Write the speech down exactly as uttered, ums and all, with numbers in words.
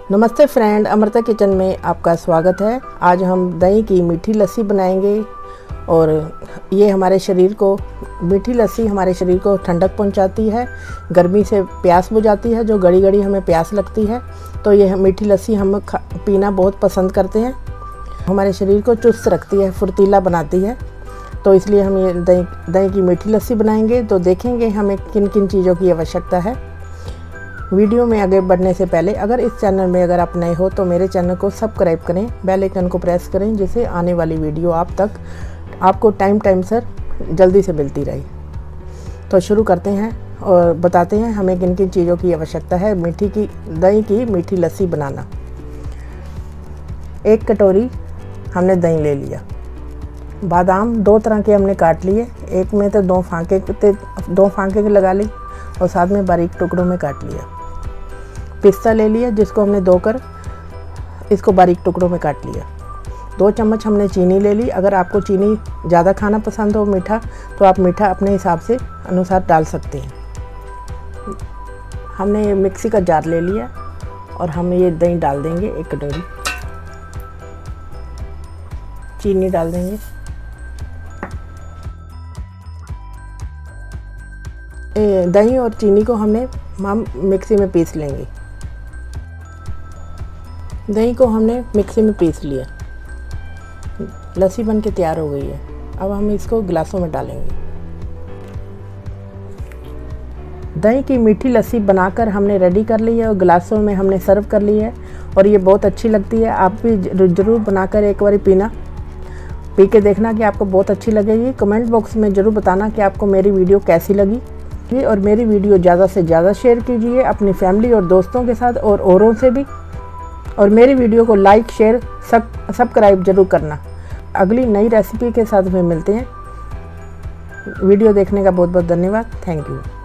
नमस्ते friend, Amrita kitchen में आपका स्वागत है। आज हम दही की मीठी लस्सी बनाएंगे और ये हमारे शरीर को मीठी लस्सी हमारे शरीर को ठंडक पहुंचाती है, गर्मी से प्यास बुझाती है। जो घड़ी घड़ी हमें प्यास लगती है तो ये मीठी लस्सी हम पीना बहुत पसंद करते हैं। हमारे शरीर को चुस्त रखती है, फुर्तीला बनाती है। तो इसलिए हम ये दही दही की मीठी लस्सी बनाएंगे। तो देखेंगे हमें किन किन चीज़ों की आवश्यकता है। वीडियो में आगे बढ़ने से पहले अगर इस चैनल में अगर आप नए हो तो मेरे चैनल को सब्सक्राइब करें, बेल आइकन को प्रेस करें, जिससे आने वाली वीडियो आप तक आपको टाइम टाइम से जल्दी से मिलती रहे। तो शुरू करते हैं और बताते हैं हमें किन किन चीज़ों की आवश्यकता है मीठी की दही की मीठी लस्सी बनाना। एक कटोरी हमने दही ले लिया। बादाम दो तरह के हमने काट लिए, एक में तो दो फांके दो फांके लगा ली और साथ में बारीक टुकड़ों में काट लिया। पिस्ता ले लिया जिसको हमने धोकर इसको बारीक टुकड़ों में काट लिया। दो चम्मच हमने चीनी ले ली। अगर आपको चीनी ज़्यादा खाना पसंद हो मीठा तो आप मीठा अपने हिसाब से अनुसार डाल सकते हैं। हमने ये मिक्सी का जार ले लिया और हम ये दही डाल देंगे। एक कटोरी चीनी डाल देंगे। दही और चीनी को हमने हम मिक्सी में पीस लेंगे। दही को हमने मिक्सी में पीस लिया। लस्सी बन के तैयार हो गई है। अब हम इसको गिलासों में डालेंगे। दही की मीठी लस्सी बनाकर हमने रेडी कर ली है और गिलासों में हमने सर्व कर ली है और ये बहुत अच्छी लगती है। आप भी ज़रूर बनाकर एक बार पीना पी के देखना कि आपको बहुत अच्छी लगेगी। कमेंट बॉक्स में ज़रूर बताना कि आपको मेरी वीडियो कैसी लगी और मेरी वीडियो ज़्यादा से ज़्यादा शेयर कीजिए अपनी फैमिली और दोस्तों के साथ और औरों से भी। और मेरी वीडियो को लाइक शेयर सब्सक्राइब जरूर करना। अगली नई रेसिपी के साथ में मिलते हैं। वीडियो देखने का बहुत बहुत धन्यवाद। Thank you.